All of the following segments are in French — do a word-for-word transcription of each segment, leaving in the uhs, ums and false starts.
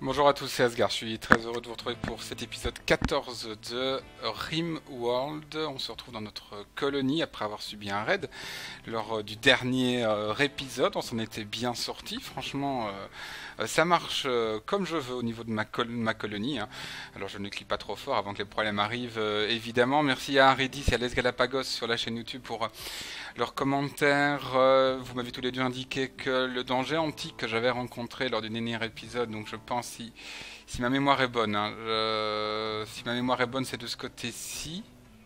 Bonjour à tous, c'est Asgard, je suis très heureux de vous retrouver pour cet épisode quatorze de RimWorld. On se retrouve dans notre colonie après avoir subi un raid. Lors euh, du dernier euh, épisode, on s'en était bien sorti, franchement euh, euh, ça marche euh, comme je veux au niveau de ma, col ma colonie, hein. Alors je ne clique pas trop fort avant que les problèmes arrivent, euh, évidemment. Merci à Aridis et à Les Galapagos sur la chaîne YouTube pour euh, leurs commentaires. Euh, vous m'avez tous les deux indiqué que le danger antique que j'avais rencontré lors du dernier épisode, donc je pense si, si ma mémoire est bonne, hein, je- si ma mémoire est bonne, c'est de ce côté-ci.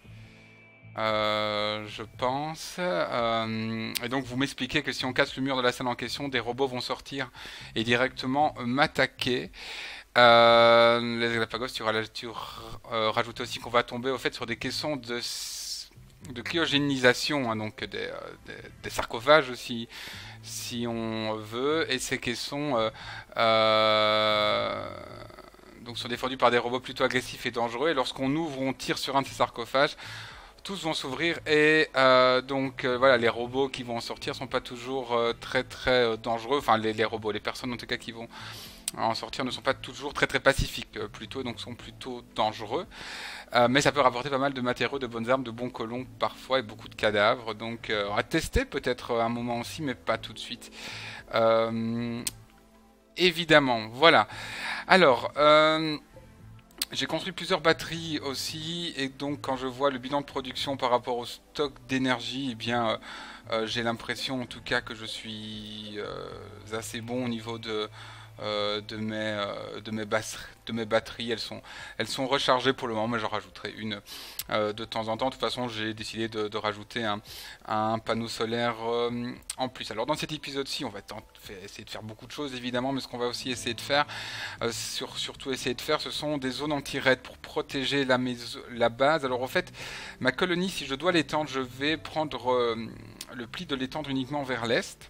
Euh, je pense. Euh, et donc vous m'expliquez que si on casse le mur de la salle en question, des robots vont sortir et directement m'attaquer. Euh, les Galapagos, tu, ra- tu euh, rajoutes aussi qu'on va tomber au fait sur des caissons de, de cryogénisation, hein, donc des, euh, des, des sarcophages aussi, si on veut, et ces caissons euh, euh, donc sont défendus par des robots plutôt agressifs et dangereux. Et lorsqu'on ouvre, on tire sur un de ces sarcophages, tous vont s'ouvrir et euh, donc euh, voilà, les robots qui vont en sortir sont pas toujours euh, très très euh, dangereux. Enfin, les, les robots, les personnes en tout cas qui vont en sortir ne sont pas toujours très très pacifiques, euh, plutôt, donc sont plutôt dangereux. Euh, mais ça peut rapporter pas mal de matériaux, de bonnes armes, de bons colons parfois et beaucoup de cadavres. Donc euh, on va tester peut-être un moment aussi, mais pas tout de suite. Euh, évidemment, voilà. Alors. Euh, J'ai construit plusieurs batteries aussi, et donc quand je vois le bilan de production par rapport au stock d'énergie, eh bien, euh, euh, j'ai l'impression en tout cas que je suis euh, assez bon au niveau de, euh, de mes, euh, de mes, bas- de mes batteries. Elles sont, elles sont rechargées pour le moment, mais j'en rajouterai une euh, de temps en temps. De toute façon, j'ai décidé de, de rajouter un, un panneau solaire euh, en plus. Alors dans cet épisode-ci, on va essayer de faire beaucoup de choses évidemment, mais ce qu'on va aussi essayer de faire, euh, sur, surtout essayer de faire, ce sont des zones anti-raid pour protéger la, maison, la base. Alors en fait, ma colonie, si je dois l'étendre, je vais prendre euh, le pli de l'étendre uniquement vers l'est.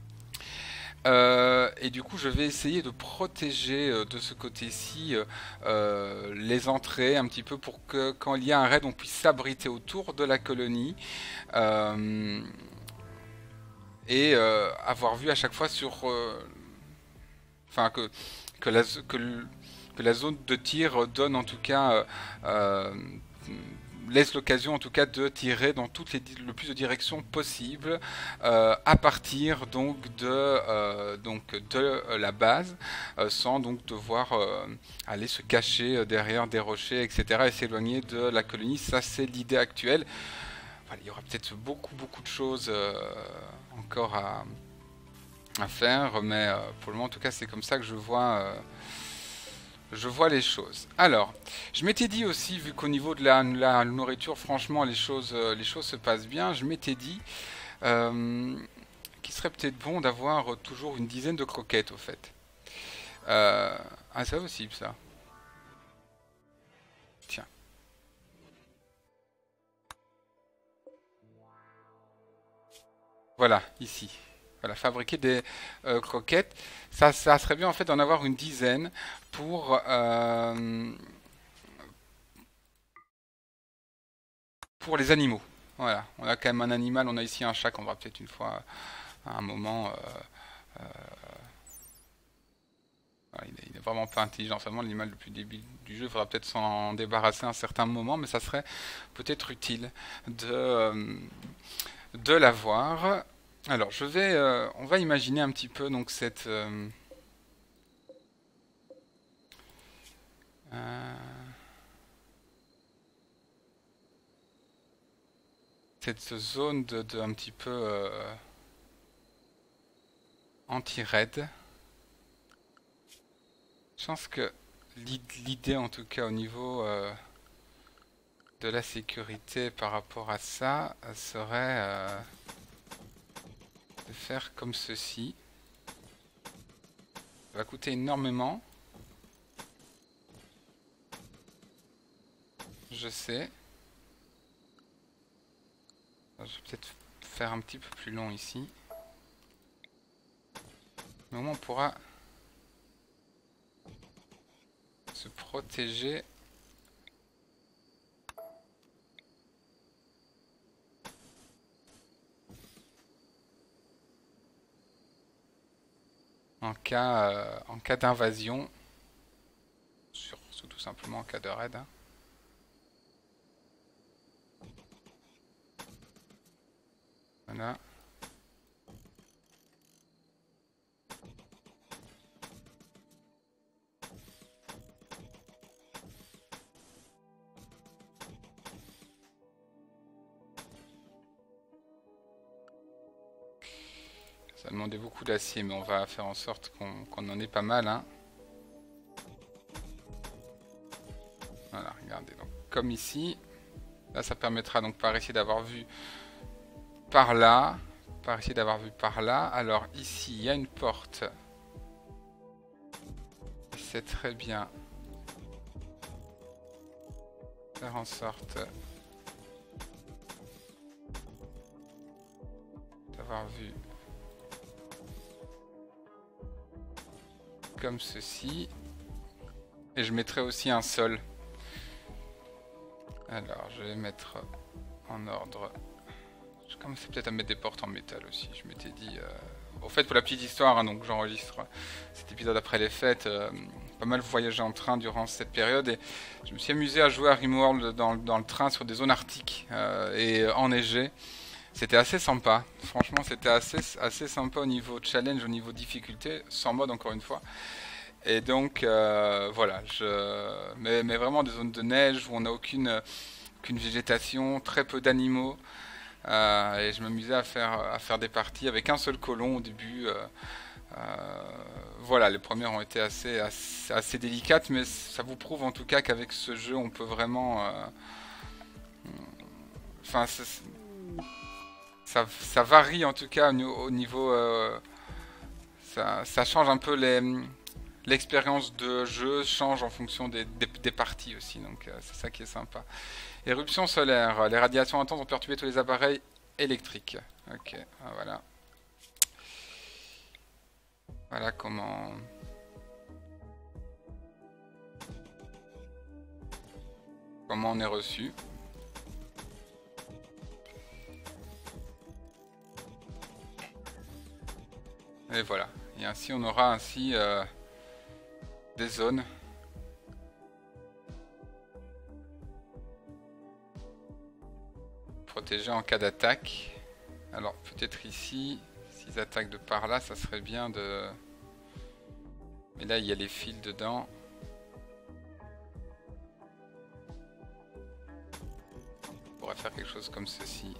Euh, et du coup, je vais essayer de protéger euh, de ce côté-ci euh, euh, les entrées un petit peu pour que quand il y a un raid, on puisse s'abriter autour de la colonie. Euh, et euh, avoir vu à chaque fois sur... euh, Enfin, que, que, la, que, que la zone de tir donne en tout cas... euh, euh, laisse l'occasion en tout cas de tirer dans toutes les le plus de directions possibles euh, à partir donc de euh, donc de la base euh, sans donc devoir euh, aller se cacher derrière des rochers, etc., et s'éloigner de la colonie. Ça, c'est l'idée actuelle. Voilà, il y aura peut-être beaucoup beaucoup de choses euh, encore à, à faire, mais euh, pour le moment en tout cas c'est comme ça que je vois euh, je vois les choses. Alors, je m'étais dit aussi, vu qu'au niveau de la, la nourriture, franchement, les choses, euh, les choses se passent bien, je m'étais dit euh, qu'il serait peut-être bon d'avoir euh, toujours une dizaine de croquettes, au fait. Euh, ah, c'est possible, ça. Tiens, voilà, ici. Voilà, fabriquer des euh, croquettes. Ça, ça serait bien, en fait, d'en avoir une dizaine pour, euh, pour les animaux. Voilà, on a quand même un animal, on a ici un chat qu'on va peut-être une fois à un moment. euh, Voilà, il, est, il est vraiment pas intelligent, c'est vraiment l'animal le plus débile du jeu. Il faudra peut-être s'en débarrasser à un certain moment, mais ça serait peut-être utile de, euh, de l'avoir. Alors, je vais, euh, on va imaginer un petit peu donc cette, euh, euh, cette zone de, de un petit peu euh, anti-raid. Je pense que l'idée, en tout cas au niveau euh, de la sécurité par rapport à ça, serait euh, de faire comme ceci. Ça va coûter énormément, je sais. Je vais peut-être faire un petit peu plus long ici. Mais au moins on pourra se protéger en cas, euh, en cas d'invasion. surtout tout simplement en cas de raid. Hein. Voilà. Ça demandait beaucoup d'acier, mais on va faire en sorte qu'on qu'on en ait pas mal. Hein. Voilà, regardez. Donc, comme ici, là, ça permettra donc par ici d'avoir vu par là, par ici d'avoir vu par là. Alors ici, il y a une porte. C'est très bien. Faire en sorte d'avoir vu comme ceci. Et je mettrai aussi un sol. Alors, je vais mettre en ordre. Je commençais peut-être à mettre des portes en métal aussi. Je m'étais dit... Euh... Au fait, pour la petite histoire, hein, donc j'enregistre cet épisode après les fêtes. Euh, pas mal voyagé en train durant cette période. Et je me suis amusé à jouer à Rimworld dans, dans le train sur des zones arctiques euh, et enneigées. C'était assez sympa. Franchement, c'était assez, assez sympa au niveau challenge, au niveau difficulté. Sans mode, encore une fois. Et donc, euh, voilà, je... mais, mais vraiment des zones de neige où on n'a aucune, aucune végétation, très peu d'animaux. Euh, et je m'amusais à faire, à faire des parties avec un seul colon au début. Euh, euh, voilà, les premières ont été assez, assez, assez délicates, mais ça vous prouve en tout cas qu'avec ce jeu, on peut vraiment... Euh, enfin, ça, ça varie en tout cas au niveau... Euh, ça, ça change un peu les... L'expérience de jeu change en fonction des, des, des parties aussi, donc euh, c'est ça qui est sympa. Éruption solaire, les radiations intenses ont perturbé tous les appareils électriques. Ok, voilà. Voilà comment... Comment on est reçu. Et voilà. Et ainsi on aura ainsi... Euh, des zones protégées en cas d'attaque. Alors peut-être ici, s'ils attaquent de par là, ça serait bien de... Mais là il y a les fils dedans. On pourrait faire quelque chose comme ceci.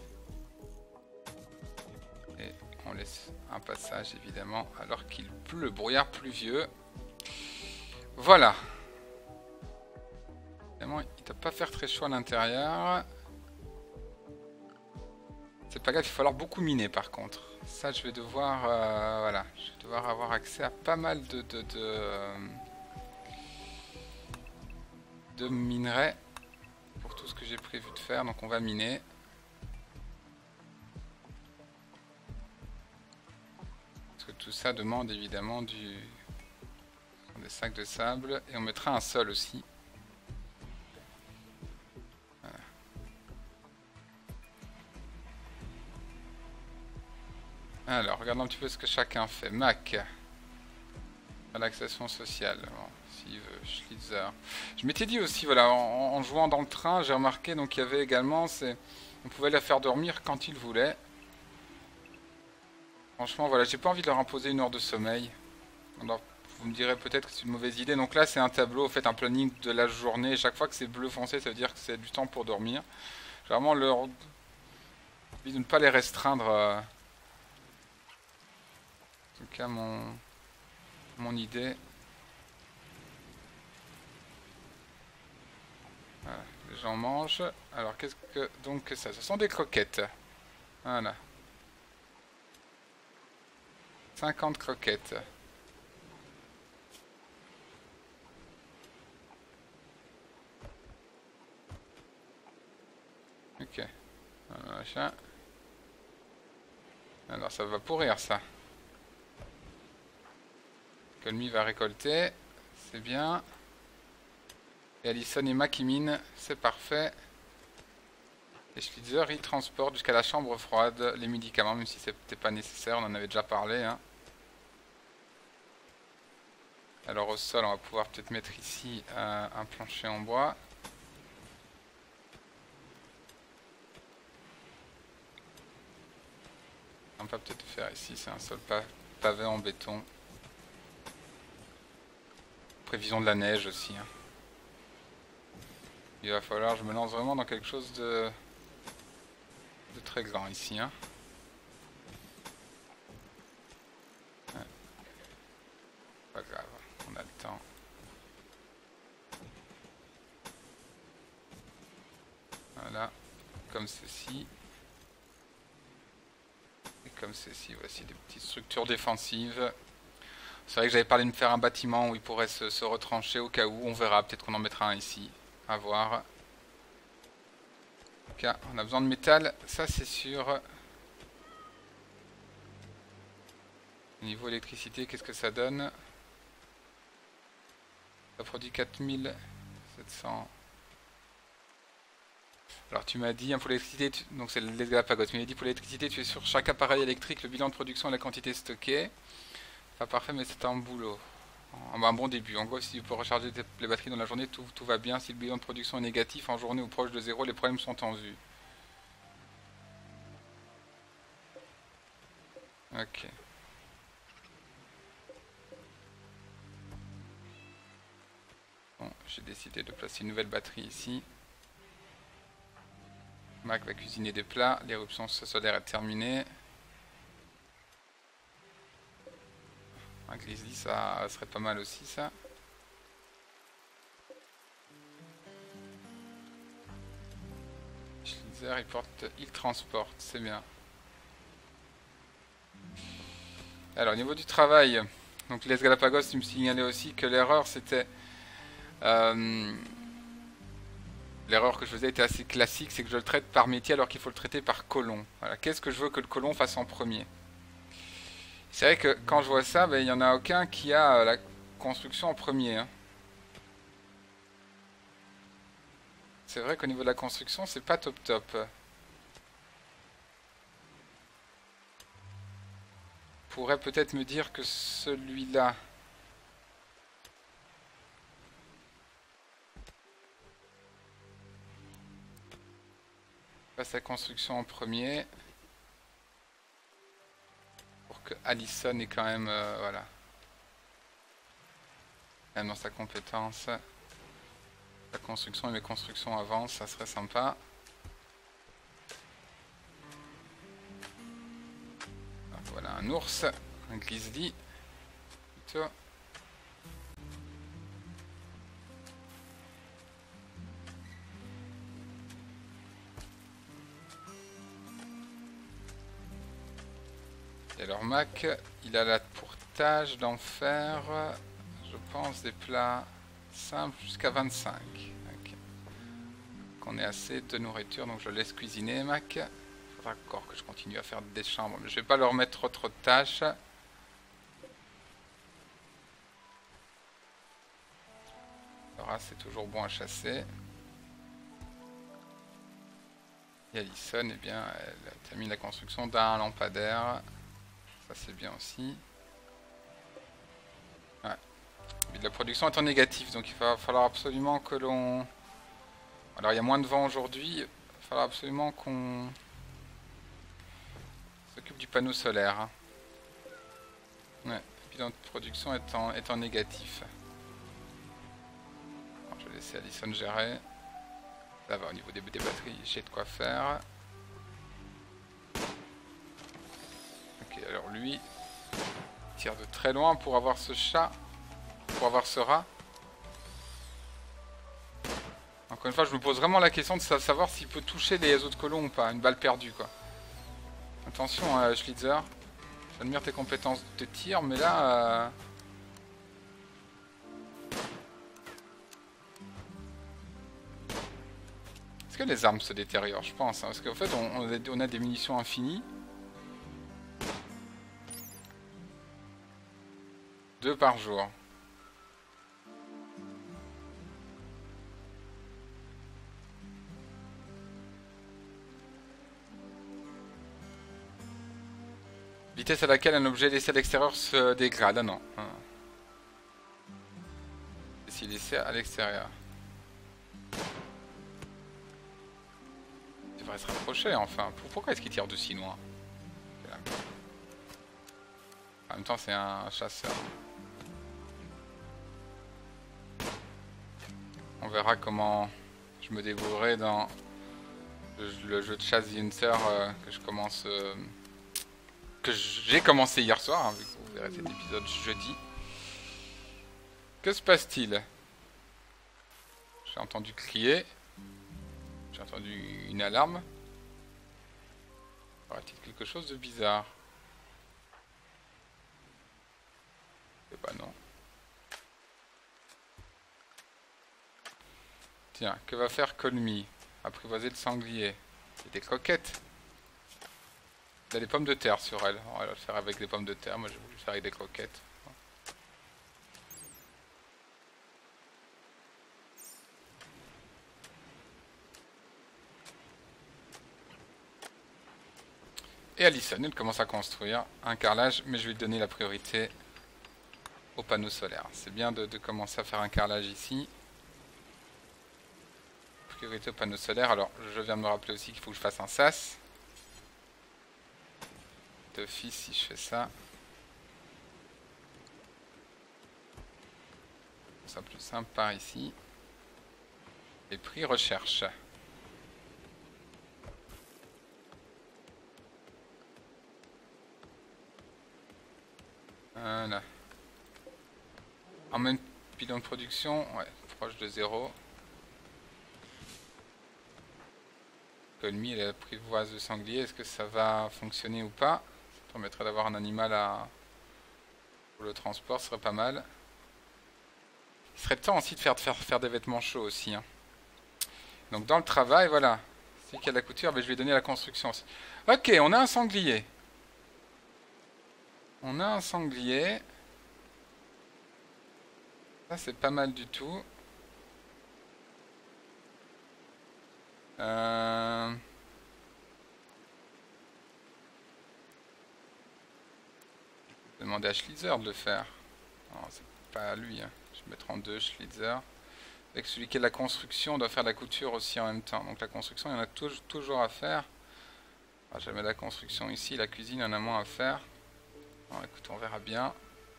Et on laisse un passage évidemment alors qu'il pleut, brouillard pluvieux. Voilà. Évidemment, il ne doit pas faire très chaud à l'intérieur. C'est pas grave, il va falloir beaucoup miner par contre. Ça, je vais devoir, euh, voilà, je vais devoir avoir accès à pas mal de de, de, euh, de minerais pour tout ce que j'ai prévu de faire. Donc, on va miner. Parce que tout ça demande évidemment du des sacs de sable et on mettra un sol aussi. Voilà. Alors, regardons un petit peu ce que chacun fait. Mac. Relaxation sociale. Bon, s'il veut, Schlitzer. Je m'étais dit aussi, voilà, en, en jouant dans le train, j'ai remarqué, donc il y avait également, c'est, on pouvait la faire dormir quand il voulait. Franchement, voilà, j'ai pas envie de leur imposer une heure de sommeil. Alors, vous me direz peut-être que c'est une mauvaise idée. Donc là, c'est un tableau, en fait, un planning de la journée. Et chaque fois que c'est bleu foncé, ça veut dire que c'est du temps pour dormir. J'ai vraiment leur envie de ne pas les restreindre. Euh... En tout cas, mon, mon idée. Voilà, les gens mangent. Alors, qu'est-ce que donc que ça? Ce sont des croquettes. Voilà. cinquante croquettes. Ok. Voilà, alors ça va pourrir ça. Colmy va récolter. C'est bien. Et Allison et Makimine, c'est parfait. Et Schlitzer, il transporte jusqu'à la chambre froide les médicaments, même si c'était pas nécessaire, on en avait déjà parlé. Hein. Alors au sol, on va pouvoir peut-être mettre ici euh, un plancher en bois. On va peut-être faire ici, c'est un sol pa pavé en béton. Prévision de la neige aussi. Hein. Il va falloir que je me lance vraiment dans quelque chose de, de très grand ici. Hein. Ouais. Pas grave, on a le temps. Voilà, comme ceci. Et comme ceci, voici des petites structures défensives. C'est vrai que j'avais parlé de me faire un bâtiment où il pourrait se, se retrancher au cas où. On verra, peut-être qu'on en mettra un ici. À voir. Ok, on a besoin de métal, ça c'est sûr. Niveau électricité, qu'est-ce que ça donne? Ça produit quatre mille sept cents. Alors tu m'as dit, hein, pour l'électricité, tu... donc c'est les Galapagos, tu m'as dit pour l'électricité, tu es sur chaque appareil électrique, le bilan de production et la quantité stockée. Pas parfait, mais c'est un boulot. Un bon début. En gros, si tu peux recharger les batteries dans la journée, tout, tout va bien. Si le bilan de production est négatif en journée ou proche de zéro, les problèmes sont en vue. Ok. Bon, j'ai décidé de placer une nouvelle batterie ici. Mac va cuisiner des plats. L'éruption solaire est terminée. Un grizzly, ça serait pas mal aussi, ça. Schlitzer, il porte, il transporte, c'est bien. Alors, au niveau du travail, donc les Galapagos, tu me signalais aussi que l'erreur, c'était... Euh, L'erreur que je faisais était assez classique, c'est que je le traite par métier alors qu'il faut le traiter par colon. Voilà. Qu'est-ce que je veux que le colon fasse en premier? C'est vrai que quand je vois ça, ben, il n'y en a aucun qui a la construction en premier. Hein. C'est vrai qu'au niveau de la construction, c'est pas top top. Pourrait peut-être me dire que celui-là... fasse sa construction en premier. Pour que Allison ait quand même... Euh, voilà. Même dans sa compétence. La construction et les constructions avancent, ça serait sympa. Voilà un ours, un grizzly. Plutôt. Et alors Mac, il a la pour tâche d'en faire, je pense, des plats simples jusqu'à vingt-cinq. Okay. Qu'on ait assez de nourriture, donc je laisse cuisiner Mac. Il faudra encore que je continue à faire des chambres, mais je vais pas leur mettre trop, trop de tâches. Alors c'est toujours bon à chasser. Et Allison, eh bien, elle termine la construction d'un lampadaire. Ça c'est bien aussi. Ouais. Mais la production est en négatif, donc il va falloir absolument que l'on... Alors il y a moins de vent aujourd'hui, il va falloir absolument qu'on s'occupe du panneau solaire. Hein. Ouais, le bilan de production est en, est en négatif. Alors, je vais laisser Allison gérer. Ça va, au niveau des, des batteries, j'ai de quoi faire. Ok, alors lui, il tire de très loin pour avoir ce chat, pour avoir ce rat. Encore une fois, je me pose vraiment la question de savoir s'il peut toucher les autres colons ou pas. Une balle perdue, quoi. Attention, euh, Schlitzer. J'admire tes compétences de tir, mais là... Euh... Est-ce que les armes se détériorent? Je pense. Hein, parce qu'en fait, on, on a des munitions infinies. Deux par jour. Vitesse à laquelle un objet laissé à l'extérieur se dégrade. Ah non. s'il essaie à l'extérieur. Il devrait se rapprocher enfin. Pourquoi est-ce qu'il tire de si loin? En même temps c'est un chasseur. On verra comment je me débrouillerai dans le jeu de chasse The Hunter euh, que je commence... Euh, que j'ai commencé hier soir, hein, vu que vous verrez cet épisode jeudi. Que se passe-t-il? J'ai entendu crier. J'ai entendu une alarme. Y aura-t-il quelque chose de bizarre? Eh bah non. Tiens, que va faire Colmy? Apprivoiser le sanglier. C'est des croquettes. Il y a des pommes de terre sur elle. On va le faire avec des pommes de terre. Moi j'ai voulu le faire avec des croquettes. Et Alison, elle commence à construire un carrelage, mais je vais lui donner la priorité aux panneaux solaires. C'est bien de, de commencer à faire un carrelage ici. Priorité aux panneaux solaires. Alors, je viens de me rappeler aussi qu'il faut que je fasse un sas. D'office, si je fais ça. Ce sera plus simple par ici. Et prix recherche. Voilà. En même bilan de production, ouais, proche de zéro. Colmy, elle apprivoise le sanglier. Est-ce que ça va fonctionner ou pas? Ça permettrait d'avoir un animal à... pour le transport, ce serait pas mal. Il serait temps aussi de faire, de faire, faire des vêtements chauds aussi. Hein. Donc dans le travail, voilà. C'est qu'il y a de la couture, mais je vais donner la construction aussi. Ok, on a un sanglier. On a un sanglier. Ça, c'est pas mal du tout. Euh... Je vais demander à Schlitzer de le faire. Non, c'est pas à lui. Hein. Je vais mettre en deux Schlitzer. Avec celui qui est de la construction, on doit faire de la couture aussi en même temps. Donc la construction, il y en a toujours, toujours à faire. Alors, je vais mettre la construction ici. La cuisine, il y en a moins à faire. Bon, écoute, on verra bien.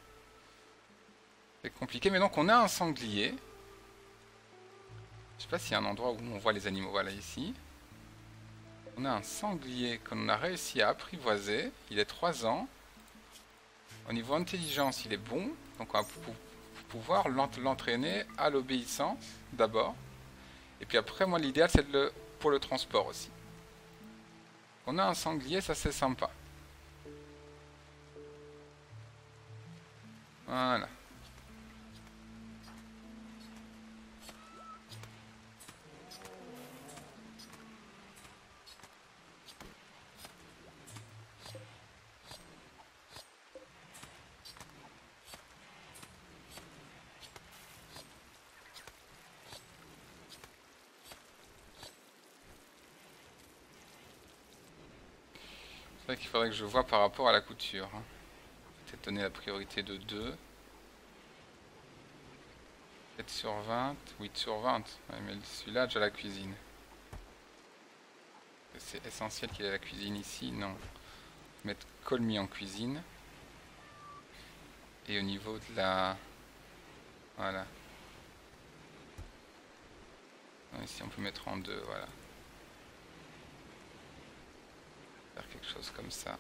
C'est compliqué, mais donc on a un sanglier. Je sais pas s'il y a un endroit où on voit les animaux. Voilà, ici. On a un sanglier qu'on a réussi à apprivoiser. Il est trois ans. Au niveau intelligence, il est bon. Donc on va pouvoir l'entraîner à l'obéissance d'abord. Et puis après, moi, l'idéal, c'est le pour le transport aussi. On a un sanglier, ça c'est sympa. Voilà. C'est vrai qu'il faudrait que je vois par rapport à la couture. Hein. Peut-être donner la priorité de deux. sept sur vingt, huit sur vingt. Ouais, mais celui-là a déjà la cuisine. C'est essentiel qu'il ait la cuisine ici. Non. Mettre Colmy en cuisine. Et au niveau de la... Voilà. Non, ici on peut mettre en deux, voilà. Faire quelque chose comme ça.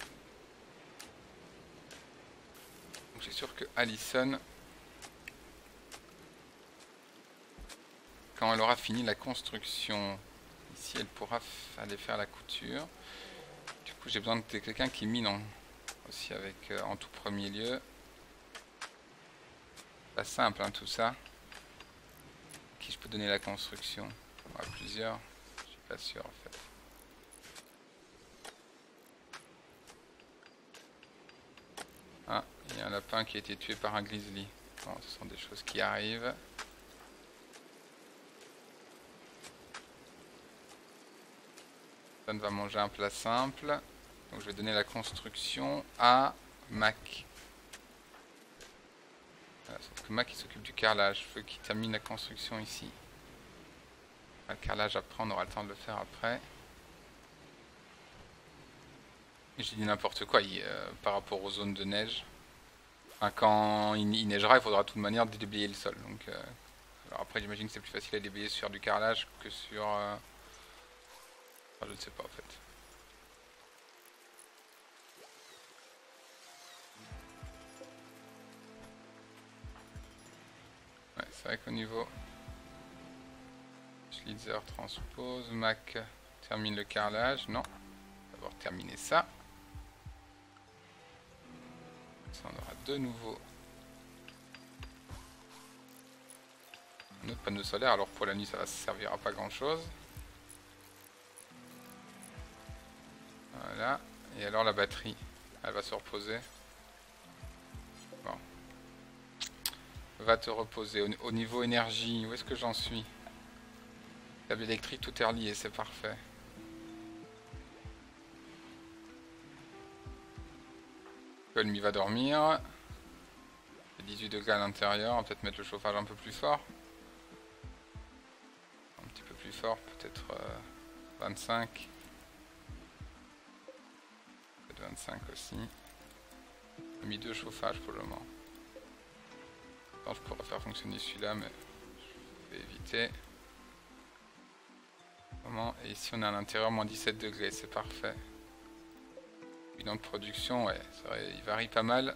Donc j'ai sûr que Alison, quand elle aura fini la construction, ici elle pourra aller faire la couture. Du coup j'ai besoin de quelqu'un qui mine en, aussi avec euh, en tout premier lieu. Pas simple hein, tout ça. Qui je peux donner la construction? Ouais, plusieurs, je suis pas sûr en fait. Ah, il y a un lapin qui a été tué par un grizzly. Bon, ce sont des choses qui arrivent. Ça va manger un plat simple. Donc je vais donner la construction à Mac. Euh, sauf que Mac il s'occupe du carrelage. Je veux qu'il termine la construction ici. Le carrelage après, on aura le temps de le faire après. J'ai dit n'importe quoi il, euh, par rapport aux zones de neige. Enfin, quand il, il neigera, il faudra de toute manière déblayer le sol. Donc, euh, alors après, j'imagine que c'est plus facile à déblayer sur du carrelage que sur... Euh... Enfin, je ne sais pas en fait. Ouais, c'est vrai qu'au niveau... Schlitzer transpose, Mac termine le carrelage. Non, on va d'abord terminer ça. Ça, on aura de nouveau notre panneau solaire. Alors pour la nuit, ça va servir à pas grand chose. Voilà. Et alors la batterie, elle va se reposer. Bon. Va te reposer. Au, au niveau énergie, où est-ce que j'en suis? Câble électrique, tout est relié, c'est parfait. Colmy va dormir. Il y a dix-huit degrés à l'intérieur, on va peut-être mettre le chauffage un peu plus fort. Un petit peu plus fort, peut-être euh, vingt-cinq. Peut-être vingt-cinq aussi. J'ai mis deux chauffages pour le moment. Attends, je pourrais faire fonctionner celui-là, mais je vais éviter. Et ici on est à l'intérieur, moins dix-sept degrés, c'est parfait. Bilan de production, ouais, vrai, il varie pas mal.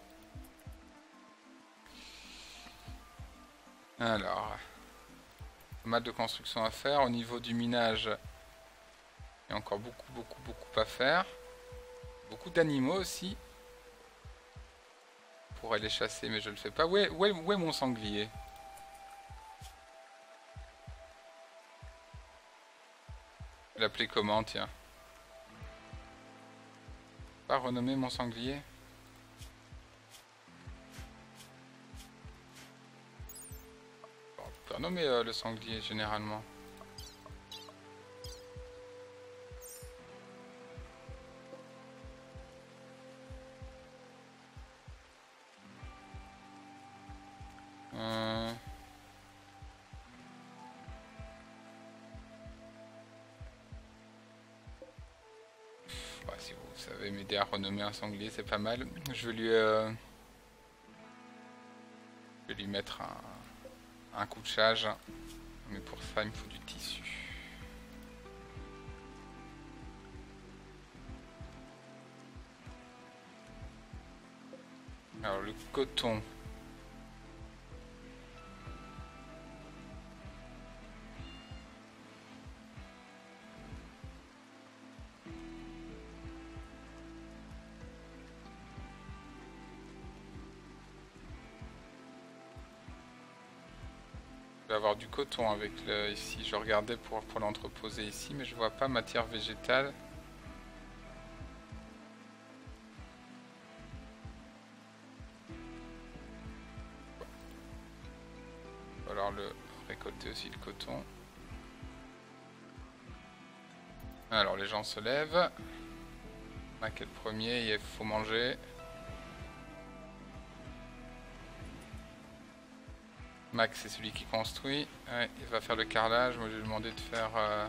Alors, pas mal de construction à faire. Au niveau du minage, il y a encore beaucoup, beaucoup, beaucoup à faire. Beaucoup d'animaux aussi. Je pourrais les chasser, mais je le fais pas. Où est, où est, où est mon sanglier ? L'appeler comment, tiens? Pas renommer mon sanglier? On peut renommer euh, le sanglier généralement. Euh... Bah, si vous savez m'aider à renommer un sanglier, c'est pas mal. Je vais lui, euh... je vais lui mettre un, un couchage, mais pour ça il me faut du tissu. Alors le coton. Avoir du coton avec le ici, je regardais pour, pour l'entreposer ici, mais je vois pas matière végétale. Il va falloir le récolter aussi, le coton. Alors les gens se lèvent. Mac est le premier, il faut manger. Max c'est celui qui construit, ouais, il va faire le carrelage. Moi je lui ai demandé de faire, euh,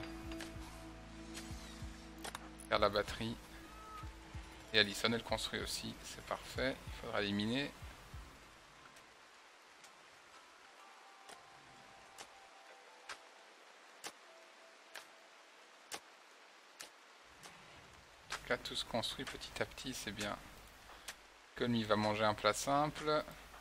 faire la batterie. Et Alison elle construit aussi, c'est parfait, il faudra éliminer. En tout cas tout se construit petit à petit, c'est bien. Comme il va manger un plat simple.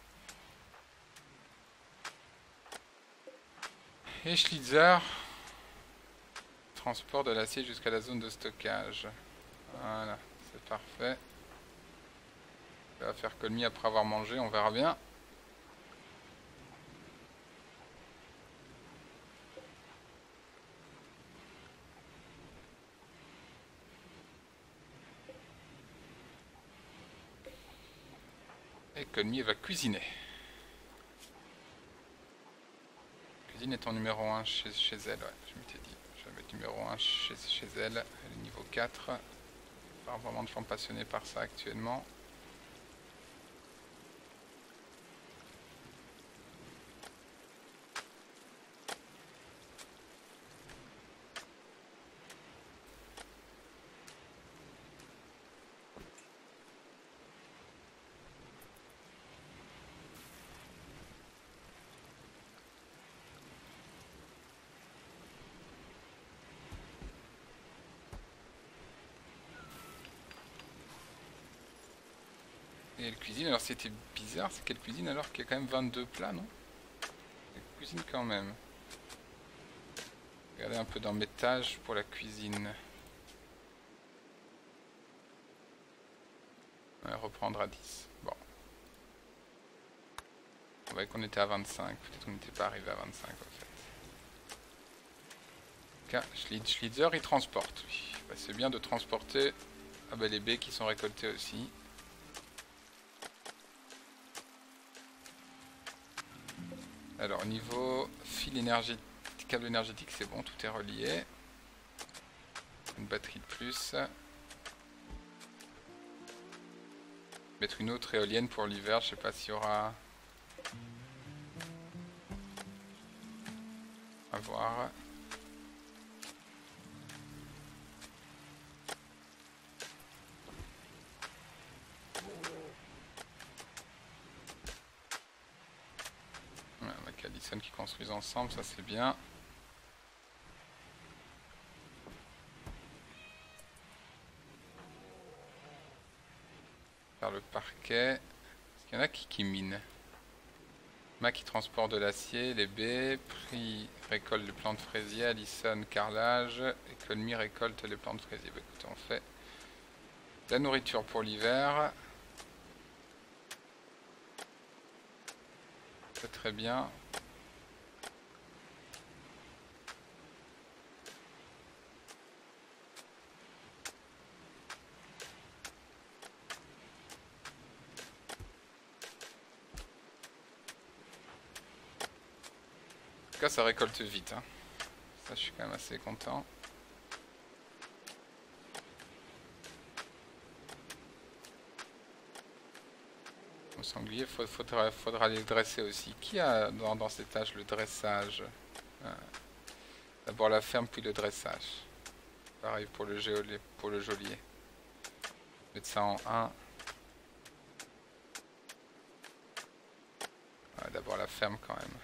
Et Schlitzer, transport de l'acier jusqu'à la zone de stockage. Voilà, c'est parfait. Ça va faire Colmy après avoir mangé, on verra bien. Et Colmy va cuisiner. Cuisine est en numéro un chez, chez elle, ouais, je m'étais dit. Je vais mettre numéro un chez, chez elle, elle est niveau quatre. Pas vraiment de gens passionnés par ça actuellement. Quelle cuisine? Alors c'était bizarre, c'est quelle cuisine alors qu'il y a quand même vingt-deux plats, non? Quelle cuisine quand même. Regardez un peu dans mes tâches pour la cuisine. Ouais, reprendre à dix. Bon. On voyait qu'on était à vingt-cinq, peut-être qu'on n'était pas arrivé à vingt-cinq en fait. Ok, Schlitzer il transporte, oui. Bah, c'est bien de transporter ah bah, les baies qui sont récoltées aussi. Alors au niveau fil énergétique, câble énergétique c'est bon, tout est relié. Une batterie de plus. Mettre une autre éolienne pour l'hiver, je sais pas s'il y aura... À voir. Voilà, avec Addison qui construisent ensemble, ça c'est bien. Faire le parquet. Est-ce qu'il y en a qui, qui minent? Mac qui transporte de l'acier, les baies, Prix récolte les plantes fraisiers, Allison carrelage, et Colmy récolte les plantes fraisiers. Bah, écoutez, on fait la nourriture pour l'hiver. C'est très bien. En tout cas, ça récolte vite. Hein. Ça, je suis quand même assez content. Au sanglier, il faudra, faudra les dresser aussi. Qui a dans, dans ces tâches le dressage? euh, D'abord la ferme, puis le dressage. Pareil pour le, géolier, pour le geôlier. Mettre ça en un. Ouais, d'abord la ferme quand même.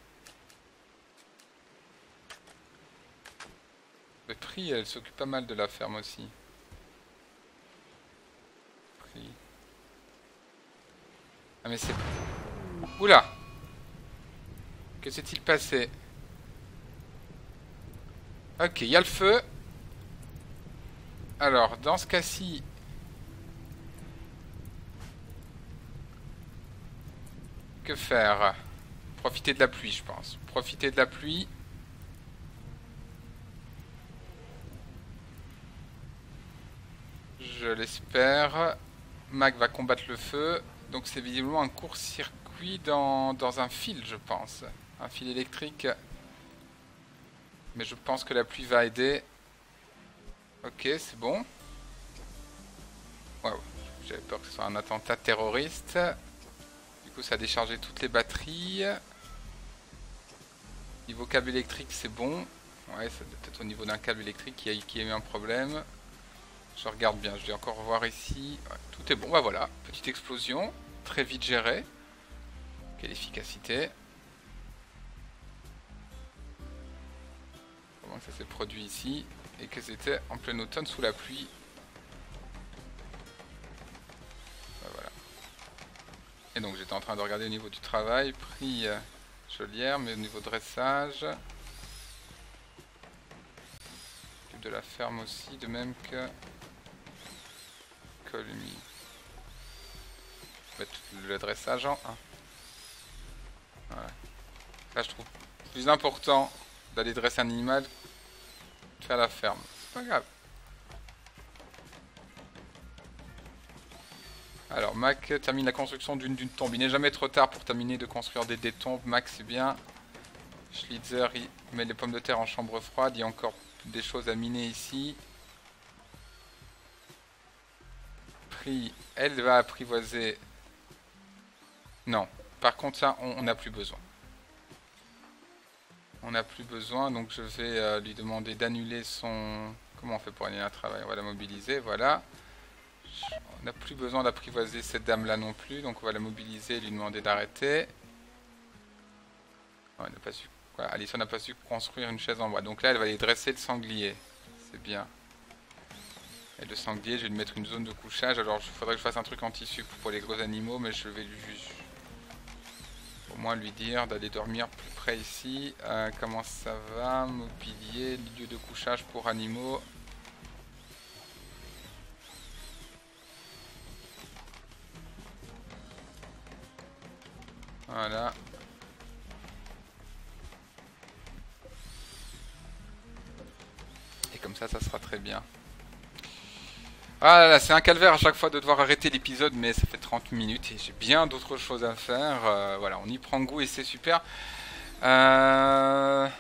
Le prix, elle s'occupe pas mal de la ferme aussi. Prix. Ah mais c'est... Oula! Que s'est-il passé? Ok, il y a le feu. Alors, dans ce cas-ci... Que faire? Profiter de la pluie, je pense. Profiter de la pluie. Je l'espère. Mac va combattre le feu. Donc c'est visiblement un court-circuit dans, dans un fil, je pense. Un fil électrique. Mais je pense que la pluie va aider. Ok, c'est bon. Wow. J'avais peur que ce soit un attentat terroriste. Du coup, ça a déchargé toutes les batteries. Niveau câble électrique, c'est bon. Ouais, c'est peut-être au niveau d'un câble électrique qui a, qui a eu un problème. Je regarde bien, je vais encore voir ici. Ouais, tout est bon, bah voilà. Petite explosion. Très vite gérée. Quelle efficacité. Comment ça s'est produit ici. Et que c'était en plein automne sous la pluie. Bah voilà. Et donc j'étais en train de regarder au niveau du travail. Prix euh, geôlière, mais au niveau dressage. De la ferme aussi, de même que Colmy. Mettre le dressage en un. Voilà. Là je trouve plus important d'aller dresser un animal que de faire la ferme. C'est pas grave. Alors Mac termine la construction d'une d'une tombe. Il n'est jamais trop tard pour terminer de construire des, des tombes. Mac c'est bien. Schlitzer il met les pommes de terre en chambre froide. Il y a encore des choses à miner ici. Prix, elle va apprivoiser. Non, par contre ça on n'a plus besoin. On n'a plus besoin, donc je vais euh, lui demander d'annuler son... Comment on fait pour annuler un travail? On va la mobiliser, voilà. On n'a plus besoin d'apprivoiser cette dame là non plus, donc on va la mobiliser et lui demander d'arrêter. Ouais, n'a pas su... Voilà, Alison n'a pas su construire une chaise en bois, donc là elle va aller dresser le sanglier. C'est bien. Et le sanglier, je vais lui mettre une zone de couchage. Alors, il faudrait que je fasse un truc anti-sup pour les gros animaux, mais je vais lui au moins lui dire d'aller dormir plus près ici. Euh, comment ça va? Mobilier, lieu de couchage pour animaux. Voilà. Et comme ça, ça sera très bien. Ah là là, c'est un calvaire à chaque fois de devoir arrêter l'épisode, mais ça fait trente minutes et j'ai bien d'autres choses à faire. Euh, voilà, on y prend goût et c'est super. Euh...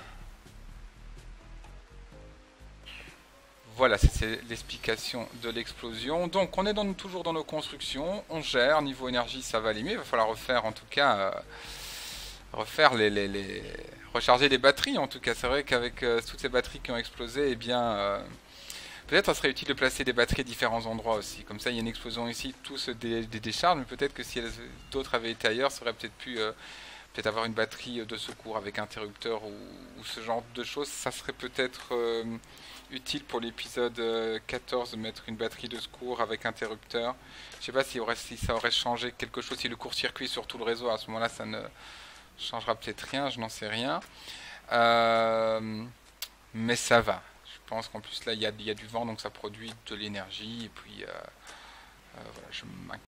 Voilà, c'est l'explication de l'explosion. Donc, on est dans, toujours dans nos constructions, on gère. Niveau énergie, ça va aller mieux. Il va falloir refaire, en tout cas, euh, refaire les, les, les... recharger les batteries. En tout cas, c'est vrai qu'avec euh, toutes ces batteries qui ont explosé, eh bien... Euh... peut-être ça serait utile de placer des batteries à différents endroits aussi. Comme ça, il y a une explosion ici, tout se dé dé décharge. Mais peut-être que si d'autres avaient été ailleurs, ça aurait peut-être pu euh, peut-être avoir une batterie de secours avec interrupteur ou, ou ce genre de choses. Ça serait peut-être euh, utile pour l'épisode euh, quatorze de mettre une batterie de secours avec interrupteur. Je sais pas si, aurait, si ça aurait changé quelque chose, si le court-circuit sur tout le réseau, à ce moment-là, ça ne changera peut-être rien, je n'en sais rien. Euh, mais ça va. Je pense qu'en plus là il y, y a du vent donc ça produit de l'énergie et puis euh, euh, voilà, je m'inquiète.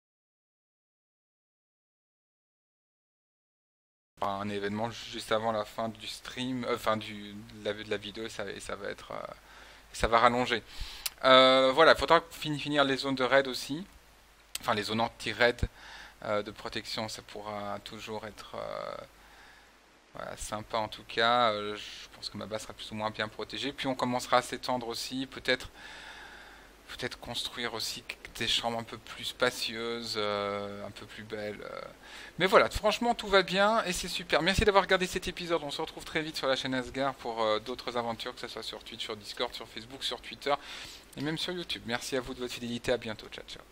Un événement juste avant la fin du stream, euh, enfin du, de, la, de la vidéo, ça, et ça va être, euh, ça va rallonger. Euh, voilà, il faudra finir les zones de raid aussi, enfin les zones anti-raid euh, de protection, ça pourra toujours être euh, voilà, sympa en tout cas. Euh, je pense que ma base sera plus ou moins bien protégée. Puis on commencera à s'étendre aussi, peut-être peut-être construire aussi des chambres un peu plus spacieuses, euh, un peu plus belles. Euh. Mais voilà, franchement tout va bien et c'est super. Merci d'avoir regardé cet épisode. On se retrouve très vite sur la chaîne Asgard pour euh, d'autres aventures, que ce soit sur Twitch, sur Discord, sur Facebook, sur Twitter et même sur YouTube. Merci à vous de votre fidélité. À bientôt. Ciao, ciao.